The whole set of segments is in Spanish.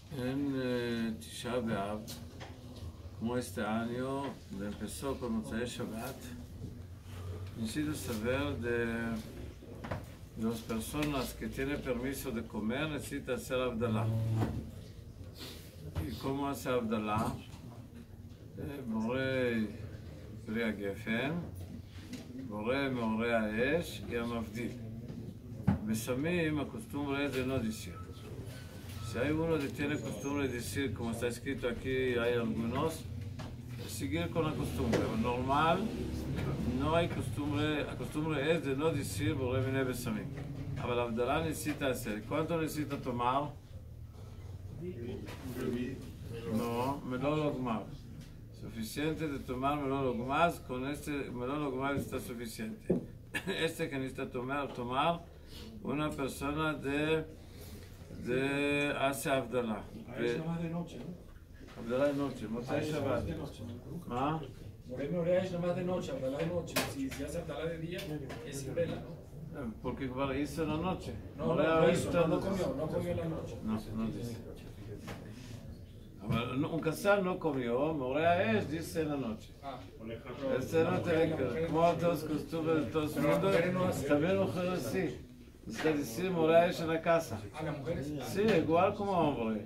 En Tisha B'Av, como este año empezó con Motzei Shabbat, necesito saber de las personas que tienen permiso de comer, necesitan hacer Abdalá. ¿Y cómo hace Abdalá? Boré Pri Hagefen, Boré Meoré Ha'esh y Hamavdil. Besamim, acostumbre de no decir. Si hay uno que tiene costumbre de decir, como está escrito aquí, hay algunos, seguir con la costumbre. Normal, no hay costumbre, la costumbre es de no decir Boré Minei Besamim. Pero la Abdalá necesita hacer. ¿Cuánto necesita tomar? No, Meló Logmar. Suficiente de tomar Meló Logmar, con este Meló Logmar está suficiente. Este que necesita tomar una persona de hace Abdalá. Es nomás de noche, ¿no? Abdalá de noche, Motzei Shabbat. ¿Ah? Moré es nomás de noche, Abdalá de noche. Si hace Abdalá de día, es sin vela, ¿no? Porque hizo en la noche. No comió en la noche. No dice. Un casal no comió, Moré es, dice en la noche. Este no tiene que, como todas las costumbres de todo el mundo, también mujeres sí. Es decir, Moré es en la casa. ¿A las mujeres? Sí, igual como hombre.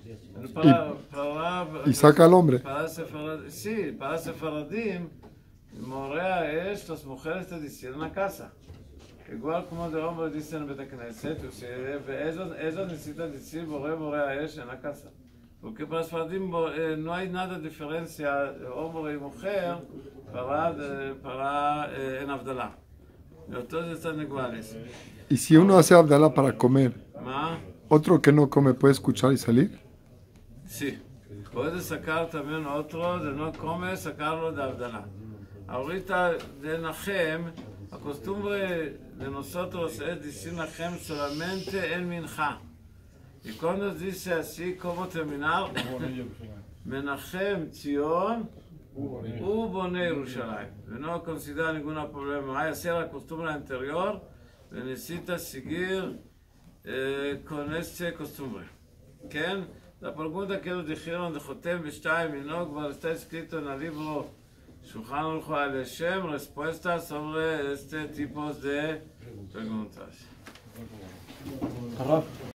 Y saca al hombre. Sí, para Sefaradim, Moré es, las mujeres te dicen en la casa. Igual como de hombre dicen en Bet Knesset, ellos necesitan decir Moré es en la casa. Porque para Sefaradim no hay nada de diferencia hombre y mujer en Abdalá. Todos están iguales. Y si uno hace Abdalá para comer, ¿Ma? otro que no come puede escuchar y salir. Sí. Puedes sacar también otro de no comer, sacarlo de Abdalá. Ahorita de Nachem, la costumbre de nosotros es decir Nachem solamente en Mincha. Y cuando dice así, ¿cómo terminar? Menachem Tzion Ubone Yerushalayim. No considera ningún problema. Hay hacer la costumbre anterior, necesita seguir con esta costumbre. ¿Quién? La pregunta que nos dijeron de Jotem B'Shtayim Minhag está escrito en el libro Shulchan Aruch Hashem, respuestas sobre este tipo de preguntas.